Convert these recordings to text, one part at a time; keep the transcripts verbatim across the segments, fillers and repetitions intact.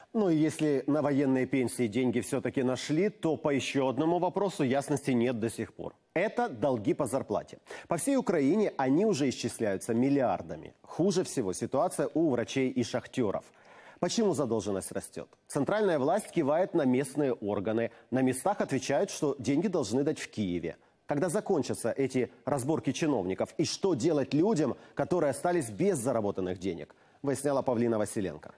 Ну и если на военные пенсии деньги все-таки нашли, то по еще одному вопросу ясности нет до сих пор. Это долги по зарплате. По всей Украине они уже исчисляются миллиардами. Хуже всего ситуация у врачей и шахтеров. Почему задолженность растет? Центральная власть кивает на местные органы. На местах отвечают, что деньги должны дать в Киеве. Когда закончатся эти разборки чиновников? И что делать людям, которые остались без заработанных денег? Выясняла Павлина Василенко.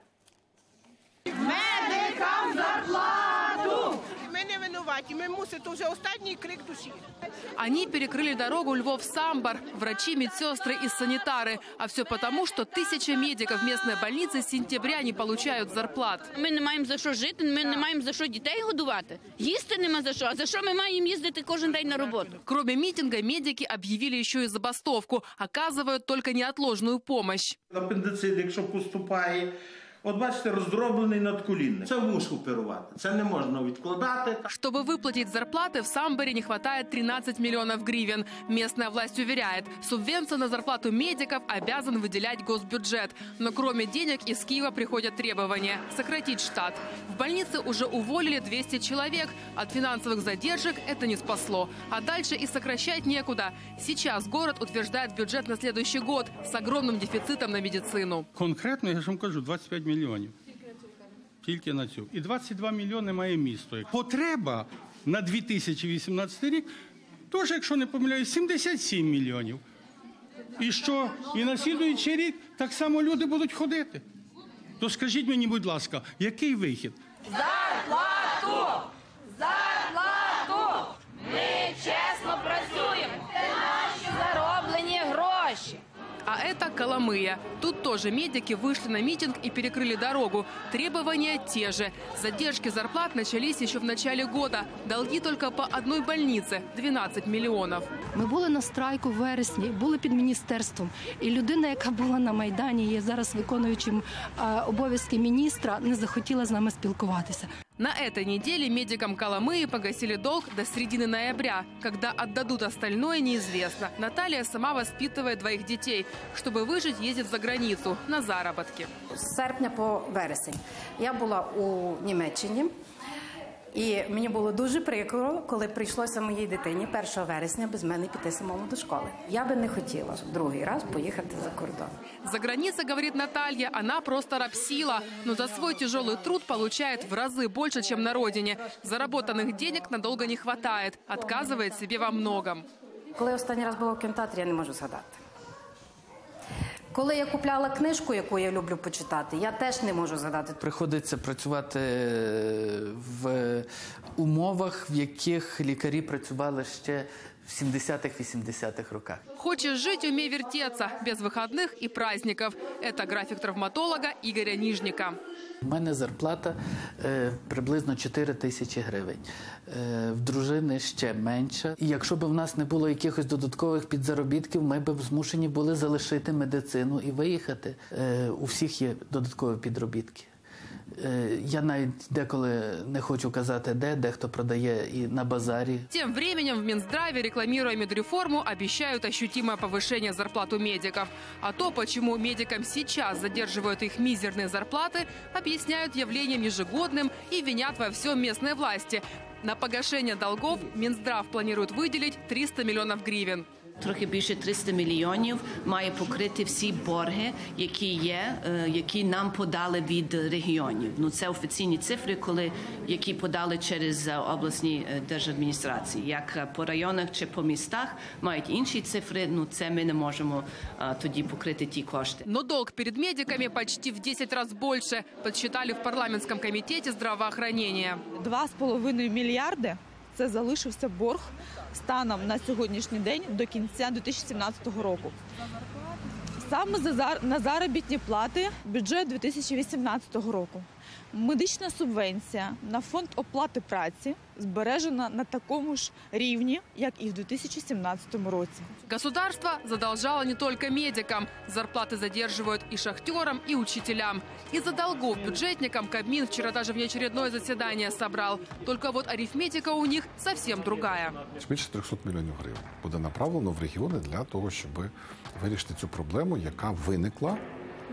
Медикам зарплату! Мы не виноваты, мы мусим, это уже остатний крик души. Они перекрыли дорогу Львов-Самбор, врачи, медсестры и санитары. А все потому, что тысячи медиков местной больницы с сентября не получают зарплат. Ми не маємо за що жити, ми не маємо за що дітей годувати. Їсти нема за що, а за що ми маємо їздити кожен день на роботу? Кроме митинга, медики объявили еще и забастовку. Оказывают только неотложную помощь. Апендицит, якщо поступає, от бачите, роздроблений надколінник. Це мушу оперувати, це не можна відкладати. Чтобы выплатить зарплаты, в Самборе не хватает тринадцать миллионов гривен. Местная власть уверяет, субвенцию на зарплату медиков обязан выделять госбюджет. Но кроме денег из Киева приходят требования – сократить штат. В больнице уже уволили двести человек. От финансовых задержек это не спасло. А дальше и сокращать некуда. Сейчас город утверждает бюджет на следующий год с огромным дефицитом на медицину. Конкретно, я ж вам кажу, двадцять п'ять мільйонів. Тільки на цю. І двадцять два мільйони має місто. Потреба на дві тисячі вісімнадцятий рік, теж, якщо не помиляюсь, сімдесят сім мільйонів. І що? І на слідуючий рік так само люди будуть ходити. То скажіть мені, будь ласка, який вихід? Зарплату! Зарплату! Ми чесно працюємо. Це наші зароблені гроші. А это Коломыя. Тут тоже медики вышли на митинг и перекрыли дорогу. Требования те же. Задержки зарплат начались еще в начале года. Долги только по одной больнице – двенадцать миллионов. Ми були на страйку в вересні, були під міністерством. І людина, яка була на Майдані, є зараз виконуючим е, обов'язки міністра, не захотіла з нами спілкуватися. На этой неделе медикам Коломыи погасили долг до середины ноября. Когда отдадут остальное, неизвестно. Наталья сама воспитывает двоих детей. Чтобы выжить, ездит за границу на заработки. З серпня по вересень я була у Німеччині. І мені було дуже прикро, коли прийшлося моїй дитині першого вересня без мене піти самому до школи. Я би не хотіла другий раз поїхати за кордон. За границей, говорит Наталья, она просто рабсила, но за свой тяжелый труд получает в разы больше, чем на родине. Заработанных денег надолго не хватает, отказывает себе во многом. Коли останній раз була в кінотеатрі, я не можу згадати. Коли я купляла книжку, яку я люблю почитати, я теж не можу згадати. Приходиться працювати в умовах, в яких лікарі працювали ще в сімдесятих-вісімдесятих роках. Хочешь жить, умей вертеться, без выходных и праздников. Это график травматолога Игоря Нижника. У мене зарплата е, приблизно чотири тисячі гривень. Е, в дружини ще менша. І якщо б в нас не було якихось додаткових підзаробітків, ми б змушені були залишити медицину і виїхати. Е, у всіх є додаткові підробітки. Е, я навіть деколи не хочу казати, де, дехто продає і на базарі. Тем временем в Минздраве, рекламируя медреформу, обещают ощутимое повышение зарплат у медиков. А то, почему медикам сейчас задерживают их мизерные зарплаты, объясняют явлением ежегодным и винят во всем местные власти. На погашение долгов Минздрав планирует выделить триста миллионов гривен. Трохи більше триста мільйонів має покрити всі борги, які є, які нам подали від регіонів. Ну, це офіційні цифри, коли, які подали через обласні держадміністрації. Як по районах чи по містах мають інші цифри, ну, це ми не можемо а, тоді покрити ті кошти. Но долг перед медиками почти в десять раз больше, подсчитали в парламентском комитете здравоохранения. Два з половиною мільярди – це залишився борг станом на сьогоднішній день до кінця дві тисячі сімнадцятого року. Саме на заробітні плати бюджет дві тисячі вісімнадцятого року. Медична субвенція на фонд оплати праці збережена на такому ж рівні, як і в дві тисячі сімнадцятому році. Государство задолжало не только медикам. Зарплаты задерживают и шахтерам, и учителям. Из-за долгов бюджетникам Кабмин вчера даже внеочередное заседание собрал. Только вот арифметика у них совсем другая. Більше трьохсот мільйонів гривень буде направлено в регіони для того, щоб вирішити цю проблему, яка виникла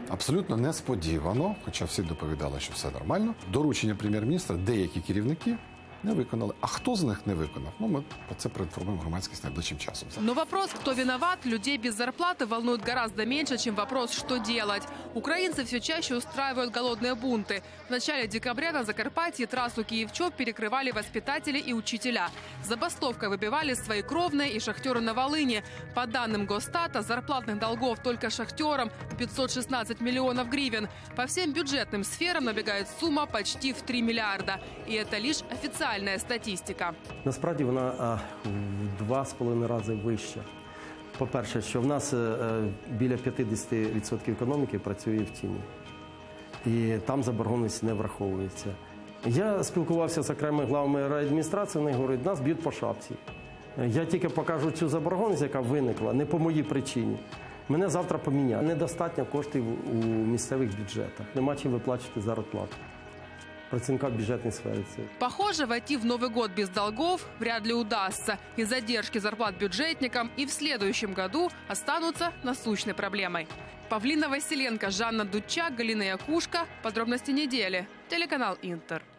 Абсолютно несподівано, хоча всі доповідали, що все нормально, доручення прем'єр-міністра деякі керівники не виконали. А хто з них не виконав? Ну, ми про це проінформуємо громадськість найближчим часом. Но вопрос, кто виноват, людей без зарплаты волнует гораздо меньше, чем вопрос, что делать. Украинцы все чаще устраивают голодные бунты. В начале декабря на Закарпатье трассу Киев-Чоп перекрывали воспитатели и учителя. Забастовкой выбивали свои кровные и шахтеры на Волыни. По данным Госстата, зарплатных долгов только шахтерам пятьсот шестнадцать миллионов гривен. По всем бюджетным сферам набегает сумма почти в три миллиарда. И это лишь официально. Статистика. Насправді вона а, в два з половиною рази вища. По-перше, що в нас а, біля п'ятдесят відсотків економіки працює в тіні. І там заборгованість не враховується. Я спілкувався з окремими главами райадміністрації, вони говорять, нас б'ють по шапці. Я тільки покажу цю заборгованість, яка виникла, не по моїй причині. Мене завтра поміняють. Недостатньо коштів у місцевих бюджетах. Нема чим виплачувати зарплату. Працівника бюджетной сферы. Похоже, войти в Новый год без долгов вряд ли удастся. И задержки зарплат бюджетникам и в следующем году останутся насущной проблемой. Павлина Василенко, Жанна Дудчак, Галина Якушка. Подробности недели. Телеканал Интер.